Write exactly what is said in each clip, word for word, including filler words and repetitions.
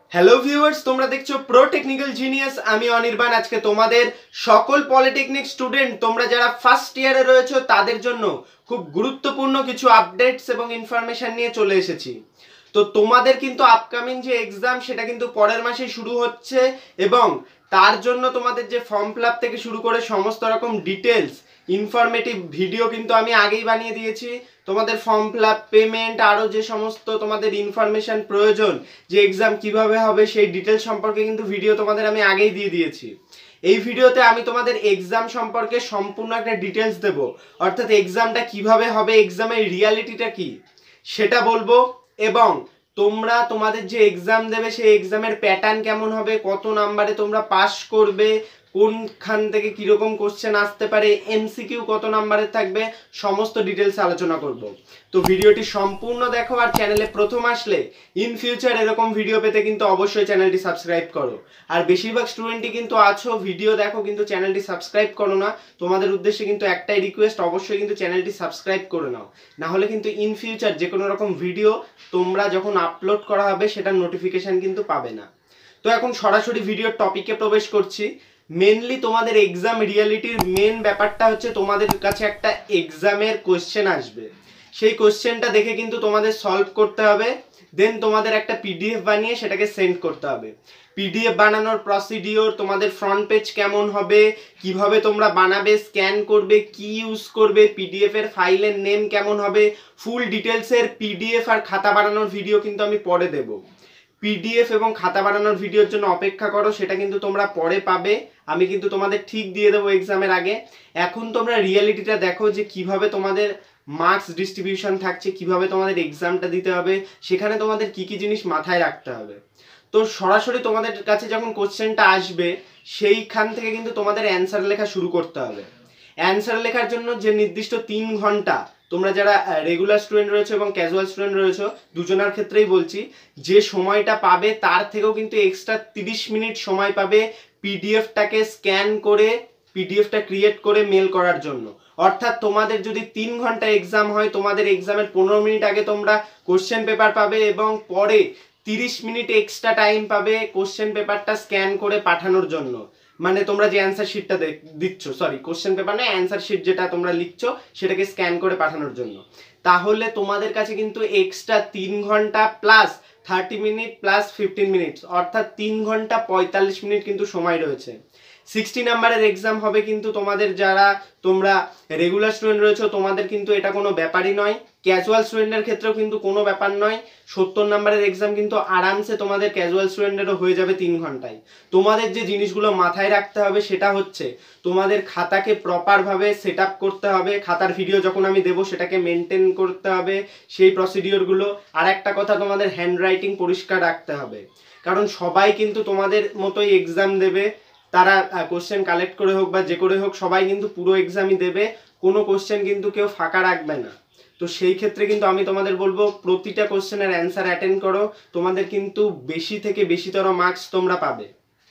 Hello viewers, তোমরা দেখছো pro technical genius. আমি অনির্বাণ। আজকে তোমাদের সকল পলিটেকনিক স্টুডেন্ট, তোমরা যারা ফার্স্ট ইয়ারে রয়েছো তাদের জন্য খুব গুরুত্বপূর্ণ কিছু আপডেটস এবং ইনফরমেশন নিয়ে চলে এসেছি। তো তোমাদের কিন্তু আপকামিং যে এক্সাম সেটা কিন্তু পরের মাসেই শুরু হচ্ছে, এবং তার জন্য তোমাদের যে ফর্ম ফিল আপ থেকে শুরু করে সমস্ত রকম ডিটেলস ইনফরমেটিভ ভিডিও কিন্তু আমি আগেই বানিয়ে দিয়েছি। তোমাদের ফর্ম ফিল আপ, পেমেন্ট, আরও যে সমস্ত তোমাদের ইনফরমেশন প্রয়োজন, যে এক্সাম কিভাবে হবে সেই ডিটেলস সম্পর্কে কিন্তু ভিডিও তোমাদের আমি আগেই দিয়ে দিয়েছি। এই ভিডিওতে আমি তোমাদের এক্সাম সম্পর্কে সম্পূর্ণ একটা ডিটেলস দেব, অর্থাৎ এক্সামটা কিভাবে হবে, এক্সামের রিয়ালিটিটা কি সেটা বলবো, এবং তোমরা তোমাদের যে এক্সাম দেবে সেই এক্সামের প্যাটার্ন কেমন হবে, কত নাম্বারে তোমরা পাস করবে, কোনখান থেকে কিরকম কোশ্চেন আসতে পারে, এমসিকিউ কত নাম্বারে থাকবে, সমস্ত ডিটেলস আলোচনা করব। তো ভিডিওটি সম্পূর্ণ দেখো, আর চ্যানেলে প্রথম আসলে ইন ফিউচার এরকম ভিডিও পেতে কিন্তু অবশ্যই চ্যানেলটি সাবস্ক্রাইব করো। আর বেশিরভাগ স্টুডেন্টই কিন্তু আছো, ভিডিও দেখো কিন্তু চ্যানেলটি সাবস্ক্রাইব করো না। তোমাদের উদ্দেশ্যে কিন্তু একটাই রিকোয়েস্ট, অবশ্যই কিন্তু চ্যানেলটি সাবস্ক্রাইব করে নাও, না হলে কিন্তু ইন ফিউচার যে কোনো রকম ভিডিও তোমরা যখন আপলোড করা হবে সেটার নোটিফিকেশান কিন্তু পাবে না। তো এখন সরাসরি ভিডিওর টপিকে প্রবেশ করছি। মেনলি তোমাদের এক্সাম রিয়ালিটির মেন ব্যাপারটা হচ্ছে তোমাদের কাছে একটা এক্সামের কোশ্চেন আসবে, সেই কোশ্চেনটা দেখে কিন্তু তোমাদের সলভ করতে হবে, দেন তোমাদের একটা পিডিএফ বানিয়ে সেটাকে সেন্ড করতে হবে। পিডিএফ বানানোর প্রসিডিওর, তোমাদের ফ্রন্ট পেজ কেমন হবে, কিভাবে তোমরা বানাবে, স্ক্যান করবে, কি ইউজ করবে, পিডিএফ এর ফাইলের নেম কেমন হবে, ফুল ডিটেলসের পিডিএফ আর খাতা বানানোর ভিডিও কিন্তু আমি পরে দেব। পিডিএফ এবং খাতা বানানোর ভিডিওর জন্য অপেক্ষা করো, সেটা কিন্তু তোমরা পরে পাবে, আমি কিন্তু তোমাদের ঠিক দিয়ে দেবো এক্সামের আগে। এখন তোমরা রিয়ালিটিটা দেখো যে কিভাবে তোমাদের মার্কস ডিস্ট্রিবিউশন থাকছে, কিভাবে তোমাদের এক্সামটা দিতে হবে, সেখানে তোমাদের কি কি জিনিস মাথায় রাখতে হবে। তো সরাসরি তোমাদের কাছে যখন কোশ্চেনটা আসবে সেইখান থেকে কিন্তু তোমাদের অ্যান্সার লেখা শুরু করতে হবে। অ্যান্সার লেখার জন্য যে নির্দিষ্ট তিন ঘন্টা, তোমরা যারা রেগুলার স্টুডেন্ট রয়েছে এবং ক্যাজুয়াল স্টুডেন্ট রয়েছে দুজনের ক্ষেত্রেই বলছি, যে সময়টা পাবে তার থেকেও কিন্তু এক্সট্রা তিরিশ মিনিট সময় পাবে পিডিএফটাকে স্ক্যান করে, পিডিএফটা ক্রিয়েট করে মেল করার জন্য। অর্থাৎ তোমাদের যদি তিন ঘন্টা এক্সাম হয়, তোমাদের এক্সামের পনেরো মিনিট আগে তোমরা কোশ্চেন পেপার পাবে, এবং পরে তিরিশ মিনিট এক্সট্রা টাইম পাবে কোশ্চেন পেপারটা স্ক্যান করে পাঠানোর জন্য। মানে তোমরা যে অ্যান্সার শিটটা দিচ্ছ, সরি কোশ্চেন পেপার না, অ্যান্সার শিট যেটা তোমরা লিখছো সেটাকে স্ক্যান করে পাঠানোর জন্য। তাহলে তোমাদের কাছে কিন্তু এক্সট্রা তিন ঘন্টা plus thirty minute plus fifteen minutes, অর্থাৎ তিন ঘন্টা পঁয়তাল্লিশ মিনিট কিন্তু সময় রয়েছে। সিক্সটি নাম্বারের এক্সাম হবে, কিন্তু তোমাদের যারা তোমরা রেগুলার স্টুডেন্ট রয়েছে তোমাদের কিন্তু এটা কোনো ব্যাপারই নয়। ক্যাজুয়াল স্টুডেন্টের ক্ষেত্রেও কিন্তু কোনো ব্যাপার নয়। সত্তর নাম্বারের এক্সাম কিন্তু আরামসে তোমাদের ক্যাজুয়াল স্টুডেন্টেরও হয়ে যাবে তিন ঘন্টায়। তোমাদের যে জিনিসগুলো মাথায় রাখতে হবে সেটা হচ্ছে তোমাদের খাতাকে প্রপারভাবে সেট আপ করতে হবে। খাতার ভিডিও যখন আমি দেবো সেটাকে মেনটেন করতে হবে, সেই প্রসিডিওরগুলো। আর একটা কথা, তোমাদের হ্যান্ডরাইটিং পরিষ্কার রাখতে হবে, কারণ সবাই কিন্তু তোমাদের মতোই এক্সাম দেবে। তারা কোশ্চেন কালেক্ট করে হোক বা যে করে হোক, সবাই কিন্তু পুরো এক্সামই দেবে, কোনো কোশ্চেন কিন্তু কেউ ফাঁকা রাখবে না। তো সেই ক্ষেত্রে কিন্তু আমি তোমাদের বলবো প্রতিটা কোশ্চেনের অ্যান্সার অ্যাটেন্ড করো, তোমাদের কিন্তু বেশি থেকে বেশিতর মার্কস তোমরা পাবে।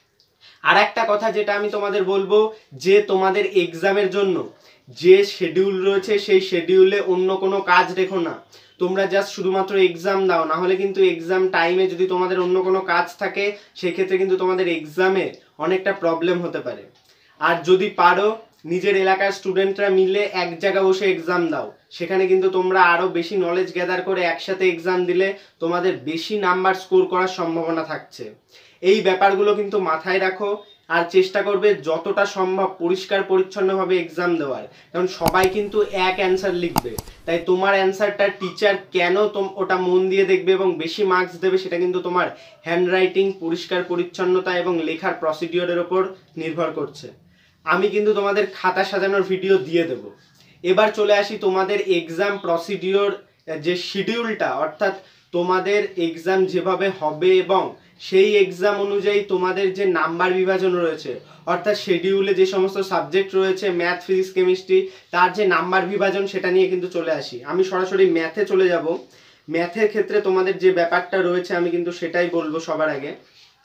আর একটা কথা যেটা আমি তোমাদের বলবো, যে তোমাদের এক্সামের জন্য যে শিডিউল রয়েছে সেই শিডিউলে অন্য কোনো কাজ রেখো না। তোমরা জাস্ট শুধুমাত্র এক্সাম দাও, না হলে কিন্তু এক্সাম টাইমে যদি তোমাদের অন্য কোনো কাজ থাকে সেক্ষেত্রে কিন্তু তোমাদের এক্সামে অনেকটা প্রবলেম হতে পারে। আর যদি পারো নিজের এলাকার স্টুডেন্টরা মিলে এক জায়গায় বসে এক্সাম দাও, সেখানে কিন্তু তোমরা আরও বেশি নলেজ গ্যাদার করে একসাথে এক্সাম দিলে তোমাদের বেশি নাম্বার স্কোর করার সম্ভাবনা থাকছে। এই ব্যাপারগুলো কিন্তু মাথায় রাখো, আর চেষ্টা করবে যতটা সম্ভব পরিষ্কার পরিচ্ছন্নভাবে এক্সাম দেওয়ার, কারণ সবাই কিন্তু এক অ্যান্সার লিখবে। তাই তোমার অ্যান্সারটা টিচার কেন ওটা মন দিয়ে দেখবে এবং বেশি মার্কস দেবে, সেটা কিন্তু তোমার হ্যান্ডরাইটিং, পরিষ্কার পরিচ্ছন্নতা এবং লেখার প্রসিডিওরের ওপর নির্ভর করছে। আমি কিন্তু তোমাদের খাতা সাজানোর ভিডিও দিয়ে দেব। এবার চলে আসি তোমাদের এক্সাম প্রসিডিওর যে শিডিউলটা, অর্থাৎ তোমাদের এক্সাম যেভাবে হবে এবং সেই এক্সাম অনুযায়ী তোমাদের যে নাম্বার বিভাজন রয়েছে, অর্থাৎ শিডিউলে যে সমস্ত সাবজেক্ট রয়েছে ম্যাথ, ফিজিক্স, কেমিস্ট্রি, তার যে নাম্বার বিভাজন সেটা নিয়ে কিন্তু চলে আসি। আমি সরাসরি ম্যাথে চলে যাব। ম্যাথের ক্ষেত্রে তোমাদের যে ব্যাপারটা রয়েছে আমি কিন্তু সেটাই বলবো সবার আগে।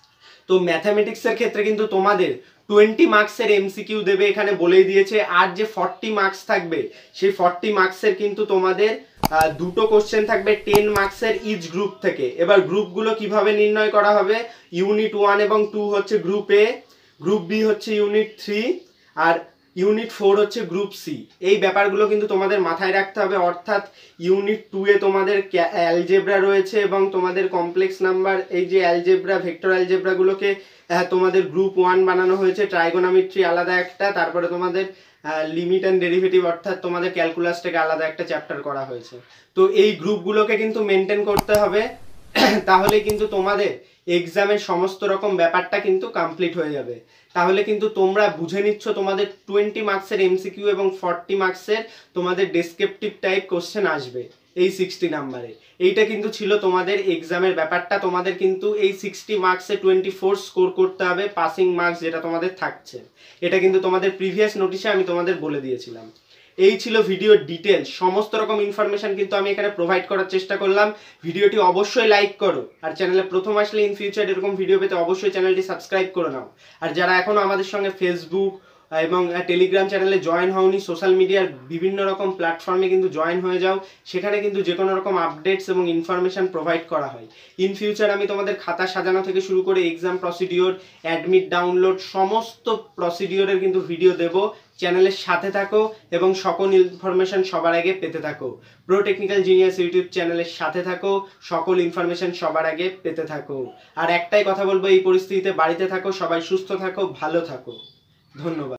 তো ম্যাথামেটিক্সের ক্ষেত্রে কিন্তু তোমাদের টোয়েন্টি মার্কসের এমসিকিউ দেবে, এখানে বলেই দিয়েছে। আর যে ফর্টি মার্কস থাকবে সেই ফর্টি মার্কসের কিন্তু তোমাদের দুটো কোশ্চেন থাকবে টেন মার্কসের ইচ গ্রুপ থেকে। এবার গ্রুপগুলো কিভাবে নির্ণয় করা হবে, ইউনিট ওয়ান এবং টু হচ্ছে গ্রুপ এ, গ্রুপ বি হচ্ছে ইউনিট থ্রি, আর ইউনিট ফোর হচ্ছে গ্রুপ সি। এই ব্যাপারগুলো কিন্তু তোমাদের মাথায় রাখতে হবে। অর্থাৎ ইউনিট টু এ তোমাদের অ্যালজেব্রা রয়েছে এবং তোমাদের কমপ্লেক্স নাম্বার, এই যে অ্যালজেব্রা ভেক্টর অ্যালজেব্রাগুলোকে তোমাদের গ্রুপ ওয়ান বানানো হয়েছে, ট্রাইগোনোমেট্রি আলাদা একটা, তারপরে তোমাদের লিমিট অ্যান্ড ডেরিভেটিভ অর্থাৎ তোমাদের ক্যালকুলাস থেকে আলাদা একটা চ্যাপ্টার করা হয়েছে। তো এই গ্রুপগুলোকে কিন্তু মেনটেন করতে হবে, তাহলে কিন্তু তোমাদের এক্সামের সমস্ত রকম ব্যাপারটা কিন্তু কমপ্লিট হয়ে যাবে। তাহলে কিন্তু তোমরা বুঝে নিচ্ছ তোমাদের টোয়েন্টি মার্কসের এমসিকিউ এবং ফর্টি মার্কসের তোমাদের ডেসক্রিপটিভ টাইপ কোশ্চেন আসবে এই সিক্সটি নাম্বারে। এইটা কিন্তু ছিল তোমাদের এক্সামের ব্যাপারটা। তোমাদের কিন্তু এই সিক্সটি মার্কসে টোয়েন্টি ফোর স্কোর করতে হবে, পাসিং মার্কস যেটা তোমাদের থাকছে। এটা কিন্তু তোমাদের প্রিভিয়াস নোটিশে আমি তোমাদের বলে দিয়েছিলাম। এই ছিল ভিডিওর ডিটেলস, সমস্ত রকম ইনফরমেশন কিন্তু আমি এখানে প্রোভাইড করার চেষ্টা করলাম। ভিডিওটি অবশ্যই লাইক করো, আর চ্যানেলে প্রথম আসলে ইন ফিউচার এরকম ভিডিও পেতে অবশ্যই চ্যানেলটি সাবস্ক্রাইব করে নাও। আর যারা এখনো আমাদের সঙ্গে ফেসবুক এবং টেলিগ্রাম চ্যানেলে জয়েন হওনি, সোশ্যাল মিডিয়ার বিভিন্ন রকম প্ল্যাটফর্মে কিন্তু জয়েন হয়ে যাও, সেখানে কিন্তু যে কোনো রকম আপডেটস এবং ইনফরমেশন প্রোভাইড করা হয়। ইন ফিউচার আমি তোমাদের খাতা সাজানো থেকে শুরু করে এক্সাম প্রসিডিওর, অ্যাডমিট ডাউনলোড, সমস্ত প্রসিডিওরের কিন্তু ভিডিও দেব। চ্যানেলের সাথে থাকো এবং সকল ইনফরমেশন সবার আগে পেতে থাকো। প্রো টেকনিক্যাল জিনিয়াস ইউটিউব চ্যানেলের সাথে থাকো, সকল ইনফরমেশন সবার আগে পেতে থাকো। আর একটাই কথা বলবো, এই পরিস্থিতিতে বাড়িতে থাকো, সবাই সুস্থ থাকো, ভালো থাকো। ধন্যবাদ।